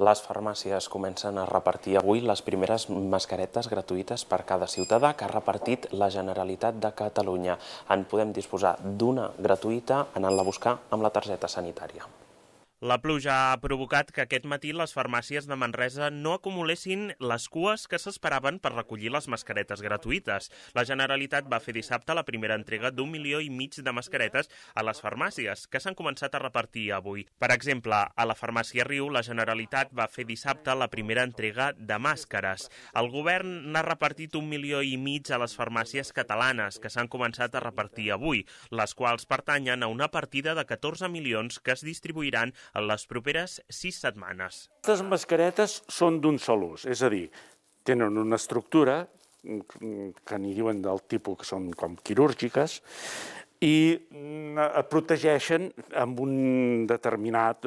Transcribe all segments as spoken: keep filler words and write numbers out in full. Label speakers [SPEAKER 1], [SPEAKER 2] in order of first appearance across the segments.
[SPEAKER 1] Les farmàcies comencen a repartir avui les primeres mascaretes gratuïtes per cada ciutadà que ha repartit la Generalitat de Catalunya. En podem disposar d'una gratuïta anant-la a buscar amb la targeta sanitària.
[SPEAKER 2] La pluja ha provocat que aquest matí les farmàcies de Manresa no acumulessin les cues que s'esperaven per recollir les mascaretes gratuïtes. La Generalitat va fer dissabte la primera entrega d'un milió i mig de mascaretes a les farmàcies, que s'han començat a repartir avui. Per exemple, a la farmàcia Riu, la Generalitat va fer dissabte la primera entrega de màscares. El govern n'ha repartit un milió i mig a les farmàcies catalanes, que s'han començat a repartir avui, les quals pertanyen a una partida de catorze milions que es distribuiran en les properes sis setmanes.
[SPEAKER 3] Aquestes mascaretes són d'un sol ús, és a dir, tenen una estructura que n'hi diuen del tipus que són com quirúrgiques i protegeixen amb un determinat...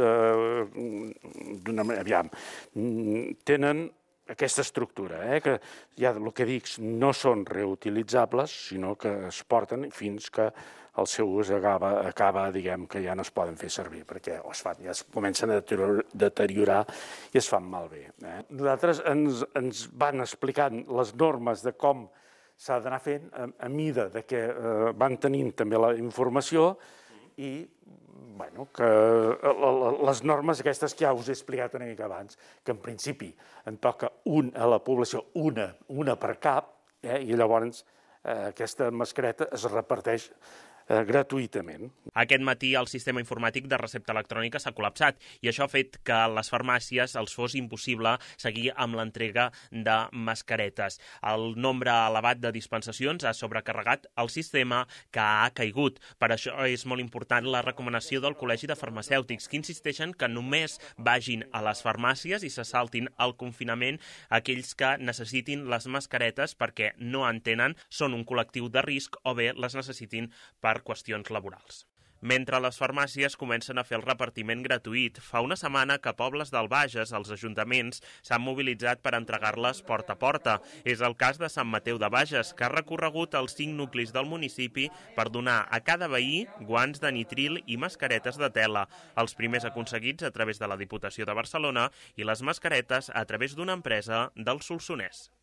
[SPEAKER 3] Aviam, tenen aquesta estructura, eh, que ja el que dic no són reutilitzables, sinó que es porten fins que el seu ús acaba, acaba diguem, que ja no es poden fer servir, perquè es fan, ja es comencen a deteriorar i es fan malbé. Eh? Nosaltres ens, ens van explicant les normes de com s'ha d'anar fent a, a mida de que eh, van tenint també la informació i bueno, que les normes aquestes que ja us he explicat una mica abans, que en principi en toca un a la població, una, una per cap, eh, i llavors eh, aquesta mascareta es reparteix eh, gratuïtament.
[SPEAKER 2] Aquest matí el sistema informàtic de recepta electrònica s'ha col·lapsat i això ha fet que a les farmàcies els fos impossible seguir amb l'entrega de mascaretes. El nombre elevat de dispensacions ha sobrecarregat el sistema que ha caigut. Per això és molt important la recomanació del Col·legi de Farmacèutics, que insisteixen que només vagin a les farmàcies i se saltin el confinament aquells que necessitin les mascaretes perquè no en tenen, són un col·lectiu de risc o bé les necessitin per qüestions laborals. Mentre les farmàcies comencen a fer el repartiment gratuït, fa una setmana que pobles del Bages, els ajuntaments, s'han mobilitzat per entregar-les porta a porta. És el cas de Sant Mateu de Bages, que ha recorregut els cinc nuclis del municipi per donar a cada veí guants de nitril i mascaretes de tela, els primers aconseguits a través de la Diputació de Barcelona i les mascaretes a través d'una empresa del Solsonès.